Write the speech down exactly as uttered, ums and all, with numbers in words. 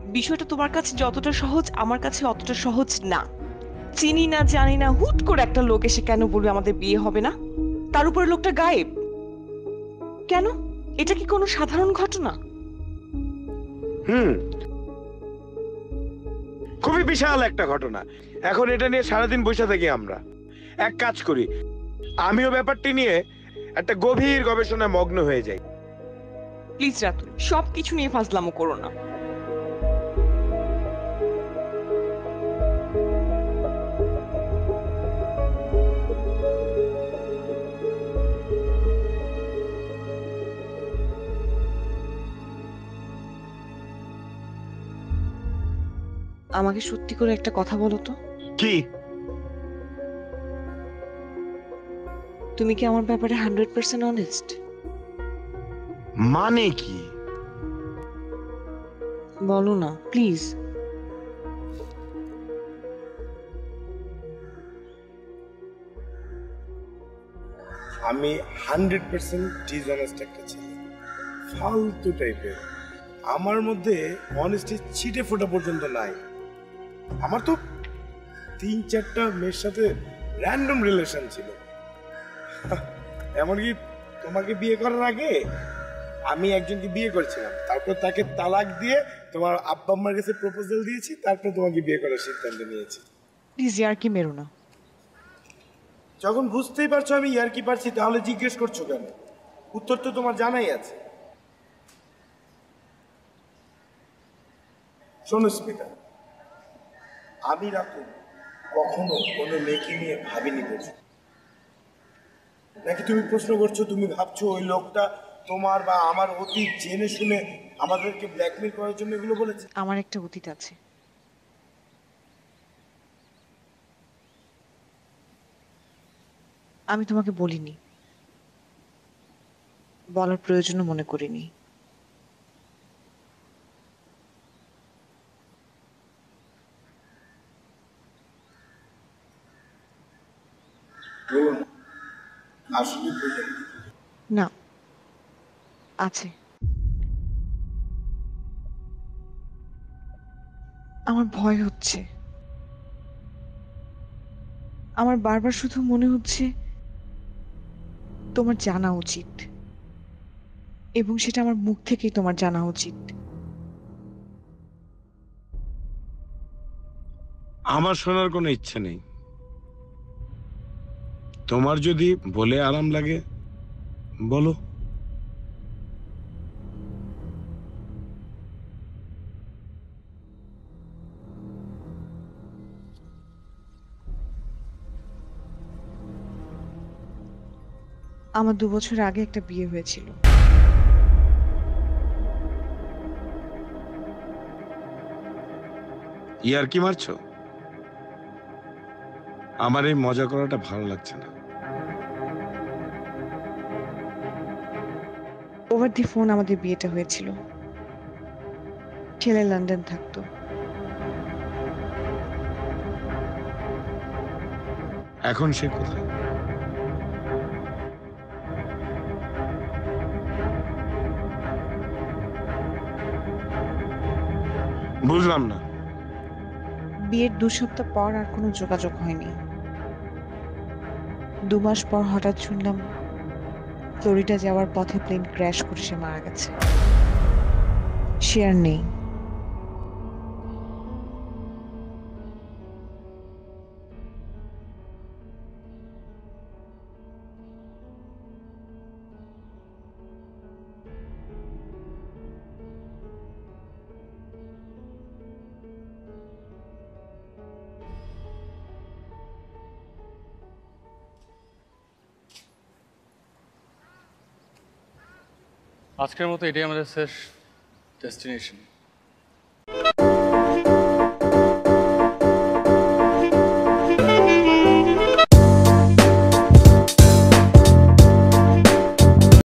বিষয়টা তোমার কাছে যতটা সহজ আমার কাছে অতটা সহজ না। চিনি না জানি না হুট করে একটা লোক এসে কেন বলবে আমাদের বিয়ে হবে না, তার উপরে লোকটা গায়েব কেন? এটা কি কোনো সাধারণ ঘটনা? হুম, খুবই বিশাল একটা ঘটনা। এখন এটা নিয়ে সারাদিন বসে থাকি আমরা। এক কাজ করি, আমিও ব্যাপারটি নিয়ে একটা গভীর গবেষণায় মগ্ন হয়ে যাই। প্লিজ রাতুল, সবকিছু নিয়ে ফাজলামো করো না। আমাকে সত্যি করে একটা কথা বলো তো, কি? তুমি কি আমার ব্যাপারে হান্ড্রেড পার্সেন্ট অনেস্ট? মানে কি? বলো না প্লিজ। আমি হান্ড্রেড পার্সেন্ট ডিসঅনেস্ট একটা ছেলে, ফালতু টাইপের। আমার মধ্যে অনেস্টি ছিটে ফোটা পর্যন্ত নাই। আমার তো তিন চারটা মেয়ের সাথে র্যান্ডম রিলেশন ছিল। এমনকি তোমাকে বিয়ে করার আগে আমি একজনকে বিয়ে করেছিলাম, তারপর তাকে তালাক দিয়ে তোমার আব্বা আম্মার কাছে প্রপোজাল দিয়েছি, তারপর তোমাকে বিয়ে করার সিদ্ধান্ত নিয়েছি। প্লিজ ইয়ার কি মেরো না। যখন বুঝতেই পারছো আমি ইয়ার কি পারছি, তাহলে জিজ্ঞেস করছো কেন? উত্তর তো তোমার জানাই আছে। শোনো স্মিতা, আমি রাতুল কখনো কোনো মেয়েকে নিয়ে ভাবিনি বলছো নাকি? তুমি প্রশ্ন করছো, তুমি ভাবছো ওই লোকটা তোমার বা আমার অতীত জেনে শুনে আমাদেরকে ব্ল্যাকমেল করার জন্য এগুলো বলেছে? আমার একটা অতীত আছে। আমি তোমাকে বলিনি, বলার প্রয়োজনও মনে করিনি। বলুন, আসলে বলুন। না, আছে। আমার ভয় হচ্ছে। আমার বারবার শুধু মনে হচ্ছে তোমার জানা উচিত, এবং সেটা আমার মুখ থেকেই তোমার জানা উচিত। আমার শোনার কোনো ইচ্ছে নেই। তোমার যদি বলে আরাম লাগে বলো। আমার দু বছর আগে একটা বিয়ে হয়েছিল। ইয়ার কি মারছো? আমার এই মজা করাটা ভালো লাগছে না। ওভার দি ফোন আমাদের বিয়েটা হয়েছিল। ছেলে লন্ডন থাকতো। এখন সে কোথায়? বুঝলাম না। বিয়ের দু সপ্তাহ পর আর কোনো যোগাযোগ হয়নি। দু মাস পর হঠাৎ শুনলাম ফ্লোরিডা যাওয়ার পথে প্লেন ক্র্যাশ করে সে মারা গেছে। সে আর নেই। আজকের মতো এটাই আমাদের শেষ ডেস্টিনেশন।